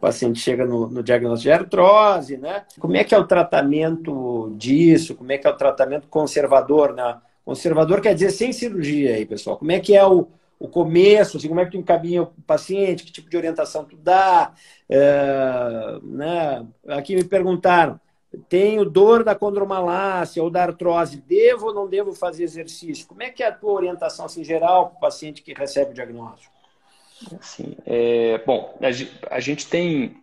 paciente chega no diagnóstico de artrose, né? Como é que é o tratamento disso? Como é que é o tratamento conservador, né? Conservador quer dizer sem cirurgia aí, pessoal. Como é que é o começo? Assim, como é que tu encaminha o paciente? Que tipo de orientação tu dá? Né? Aqui me perguntaram, tenho dor da condromalácia ou da artrose, devo ou não devo fazer exercício? Como é que é a tua orientação assim, geral para o paciente que recebe o diagnóstico? Assim, bom, a gente tem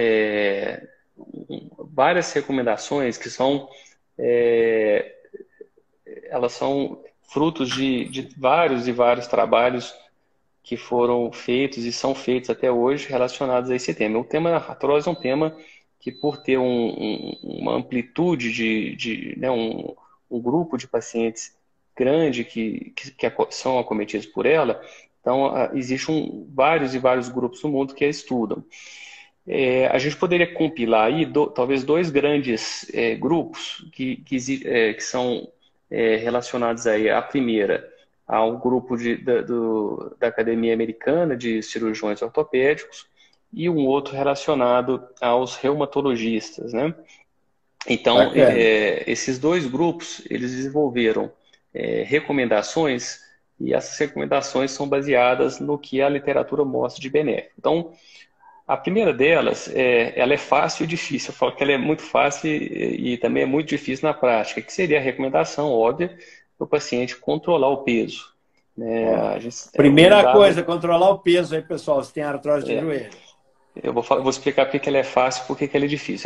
várias recomendações que são, é, elas são frutos de vários e vários trabalhos que foram feitos e são feitos até hoje relacionados a esse tema. O tema artrose é um tema que, por ter uma amplitude né, um grupo de pacientes grande que são acometidos por ela, então existem vários e vários grupos no mundo que a estudam. A gente poderia compilar aí talvez dois grandes grupos que são relacionados aí. A primeira, ao grupo da Academia Americana de Cirurgiões Ortopédicos e um outro relacionado aos reumatologistas, né? Então, Bacana. esses dois grupos, eles desenvolveram recomendações e essas recomendações são baseadas no que a literatura mostra de benéfico. Então, a primeira delas, ela é fácil e difícil. Eu falo que ela é muito fácil e também é muito difícil na prática, que seria a recomendação óbvia para o paciente controlar o peso. Né? Ó, Um primeira dado, coisa, controlar o peso aí, pessoal, se tem artrose de é, joelho. eu vou explicar porque que ela é fácil e por que ela é difícil.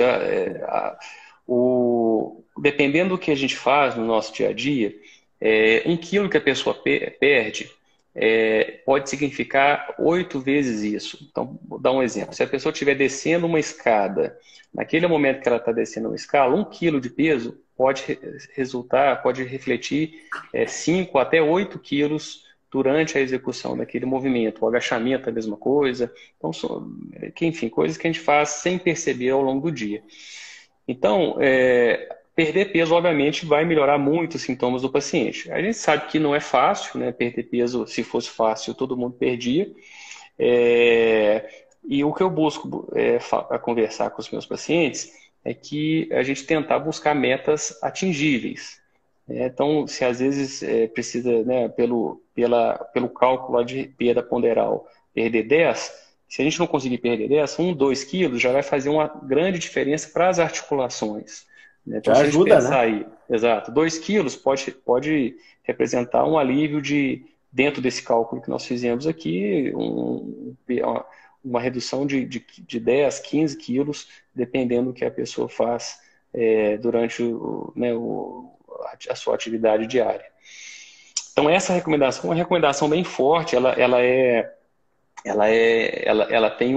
Dependendo do que a gente faz no nosso dia a dia, 1 quilo que a pessoa perde pode significar 8 vezes isso. Então, vou dar um exemplo. Se a pessoa estiver descendo uma escada, naquele momento que ela está descendo uma escala, 1 quilo de peso pode refletir 5 até 8 quilos durante a execução daquele movimento. O agachamento é a mesma coisa. Então, enfim, coisas que a gente faz sem perceber ao longo do dia. Então, perder peso, obviamente, vai melhorar muito os sintomas do paciente. A gente sabe que não é fácil, né? Perder peso, se fosse fácil, todo mundo perdia. E o que eu busco conversar com os meus pacientes é que a gente tentar buscar metas atingíveis. Então, se às vezes precisa, né, pelo cálculo lá de perda ponderal, perder 10, se a gente não conseguir perder 10, 2 quilos já vai fazer uma grande diferença para as articulações. Né? Então, Já se a gente ajuda, né? pensar aí, exato, 2 quilos pode representar um alívio dentro desse cálculo que nós fizemos aqui, uma redução de 10, 15 quilos, dependendo do que a pessoa faz durante a sua atividade diária. Então, essa recomendação é uma recomendação bem forte, ela tem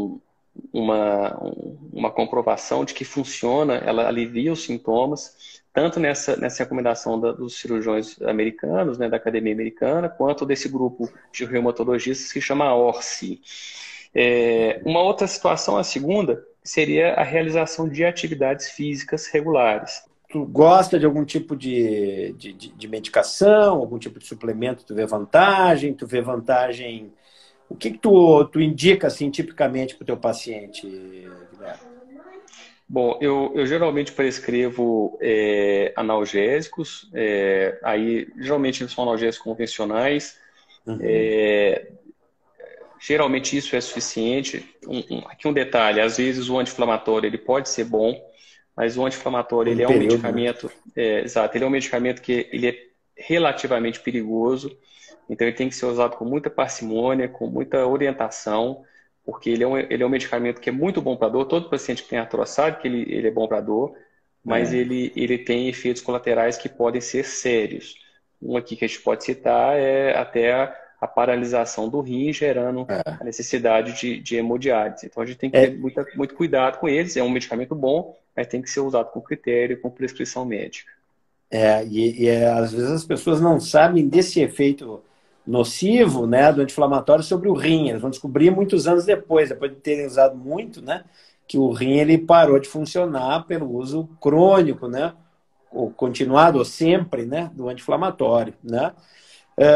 uma comprovação de que funciona, ela alivia os sintomas, tanto nessa recomendação dos cirurgiões americanos, né, da Academia Americana, quanto desse grupo de reumatologistas que chama ORCE. Uma outra situação, a segunda, seria a realização de atividades físicas regulares. Tu gosta de algum tipo de medicação, algum tipo de suplemento? Tu vê vantagem? Tu vê vantagem? O que tu indica, assim, tipicamente para o teu paciente, Guilherme? Bom, eu geralmente prescrevo analgésicos, aí geralmente são analgésicos convencionais, Uhum. geralmente isso é suficiente. Aqui um detalhe, às vezes o anti-inflamatório ele pode ser bom, mas o anti-inflamatório Por um ele é um período, né? medicamento, exato, ele é um medicamento que ele é relativamente perigoso, então ele tem que ser usado com muita parcimônia, com muita orientação, porque ele é um medicamento que é muito bom para dor. Todo paciente que tem artrose sabe que ele é bom para dor, mas É. ele tem efeitos colaterais que podem ser sérios. Um aqui que a gente pode citar é até a paralisação do rim, gerando a necessidade de hemodiálise. Então a gente tem que ter É, muito cuidado com eles. É um medicamento bom, mas tem que ser usado com critério, com prescrição médica. às vezes as pessoas não sabem desse efeito nocivo, né, do anti-inflamatório sobre o rim. Eles vão descobrir muitos anos depois de terem usado muito, né, que o rim ele parou de funcionar pelo uso crônico, né, ou continuado ou sempre, né, do anti-inflamatório, né.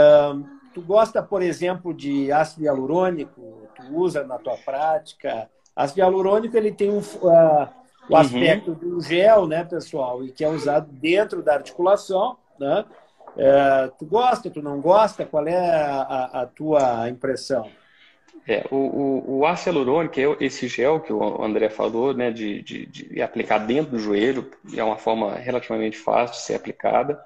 Tu gosta, por exemplo, de ácido hialurônico? Tu usa na tua prática? Ácido hialurônico ele tem o Uhum. aspecto do gel, né, pessoal, e que é usado dentro da articulação, né? Tu gosta, tu não gosta? Qual é a tua impressão? O ácido hialurônico é esse gel que o André falou, né, de aplicar dentro do joelho, é uma forma relativamente fácil de ser aplicada.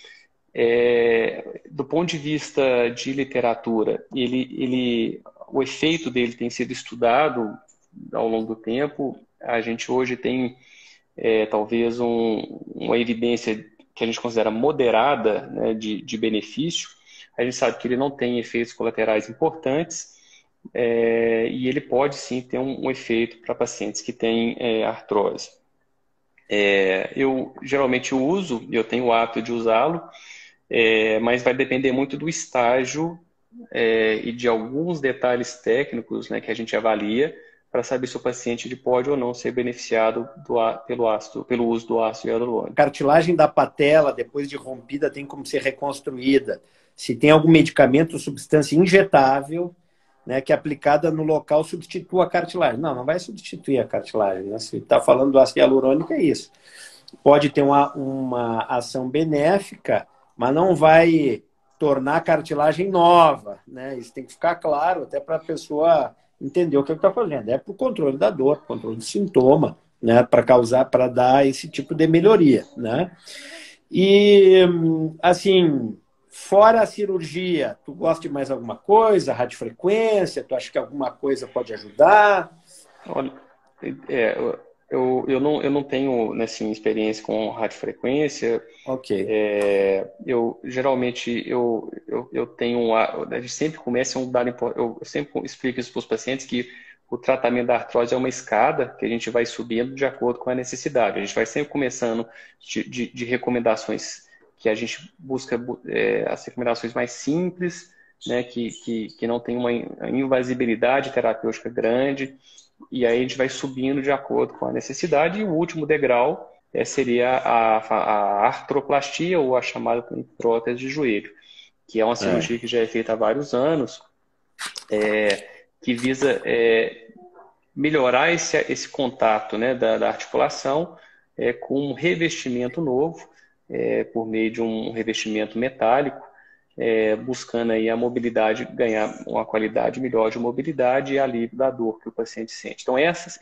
Do ponto de vista de literatura, o efeito dele tem sido estudado ao longo do tempo. A gente hoje tem talvez uma evidência que a gente considera moderada, né, de benefício. A gente sabe que ele não tem efeitos colaterais importantes, e ele pode sim ter um efeito para pacientes que têm artrose. Eu geralmente uso, eu tenho o hábito de usá-lo, mas vai depender muito do estágio e de alguns detalhes técnicos, né, que a gente avalia para saber se o paciente ele pode ou não ser beneficiado pelo uso do ácido A hialurônico. cartilagem da patela, depois de rompida, tem como ser reconstruída. Se tem algum medicamento, substância injetável, né, que aplicada no local substitua a cartilagem. Não, não vai substituir a cartilagem. Né? Se está falando do ácido hialurônico, é isso. Pode ter uma ação benéfica, mas não vai tornar a cartilagem nova. Né? Isso tem que ficar claro, até para a pessoa entender o que está fazendo. É para o controle da dor, para o controle do sintoma, né? Para dar esse tipo de melhoria. Né? E, assim, fora a cirurgia, tu gosta de mais alguma coisa? Radiofrequência? Tu acha que alguma coisa pode ajudar? Olha, é, eu não tenho né, assim, experiência com radiofrequência. Ok. Eu geralmente eu tenho a gente sempre começa um dado eu sempre explico isso para os pacientes que o tratamento da artrose é uma escada que a gente vai subindo de acordo com a necessidade. A gente vai sempre começando de recomendações que a gente busca as recomendações mais simples, né, que não tem uma invasibilidade terapêutica grande, e aí a gente vai subindo de acordo com a necessidade, e o último degrau seria a artroplastia, ou a chamada prótese de joelho, que é uma cirurgia que já é feita há vários anos, que visa melhorar esse contato, né, da articulação com um revestimento novo, por meio de um revestimento metálico, buscando aí a mobilidade, ganhar uma qualidade melhor de mobilidade e alívio da dor que o paciente sente. Então,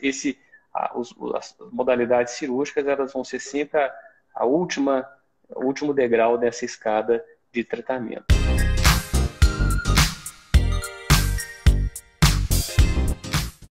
as modalidades cirúrgicas, elas vão ser sempre o último degrau dessa escada de tratamento.